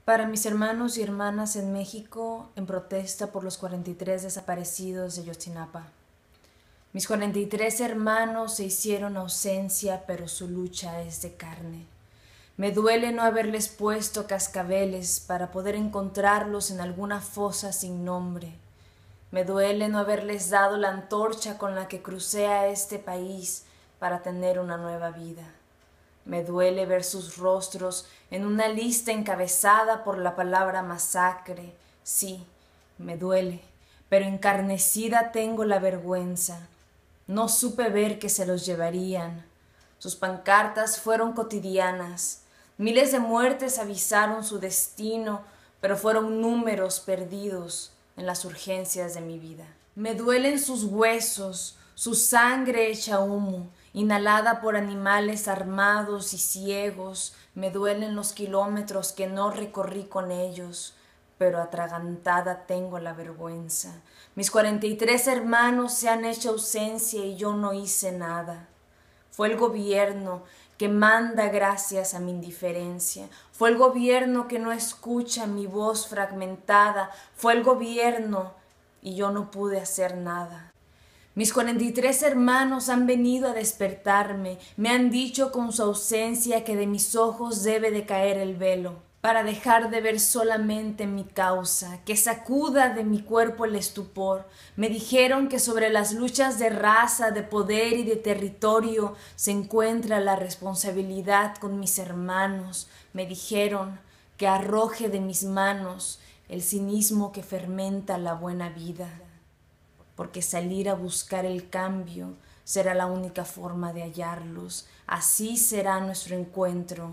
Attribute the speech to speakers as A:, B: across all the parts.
A: Para mis hermanos y hermanas en México, en protesta por los 43 desaparecidos de Ayotzinapa. Mis 43 hermanos se hicieron ausencia, pero su lucha es de carne. Me duele no haberles puesto cascabeles para poder encontrarlos en alguna fosa sin nombre. Me duele no haberles dado la antorcha con la que crucé a este país para tener una nueva vida. Me duele ver sus rostros en una lista encabezada por la palabra masacre. Sí, me duele, pero encarnecida tengo la vergüenza. No supe ver que se los llevarían. Sus pancartas fueron cotidianas. Miles de muertes avisaron su destino, pero fueron números perdidos en las urgencias de mi vida. Me duelen sus huesos, su sangre hecha humo, inhalada por animales armados y ciegos. Me duelen los kilómetros que no recorrí con ellos, pero atragantada tengo la vergüenza. Mis 43 hermanos se han hecho ausencia y yo no hice nada. Fue el gobierno que manda gracias a mi indiferencia. Fue el gobierno que no escucha mi voz fragmentada. Fue el gobierno y yo no pude hacer nada. Mis 43 hermanos han venido a despertarme, me han dicho con su ausencia que de mis ojos debe de caer el velo, para dejar de ver solamente mi causa, que sacuda de mi cuerpo el estupor. Me dijeron que sobre las luchas de raza, de poder y de territorio se encuentra la responsabilidad con mis hermanos. Me dijeron que arroje de mis manos el cinismo que fermenta la buena vida, porque salir a buscar el cambio será la única forma de hallarlos. Así será nuestro encuentro.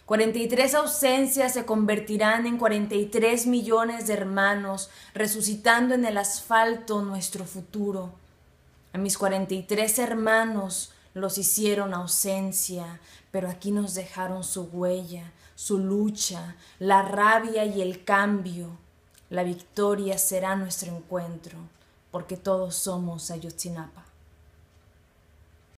A: 43 ausencias se convertirán en 43 millones de hermanos, resucitando en el asfalto nuestro futuro. A mis 43 hermanos los hicieron ausencia, pero aquí nos dejaron su huella, su lucha, la rabia y el cambio. La victoria será nuestro encuentro, porque todos somos Ayotzinapa.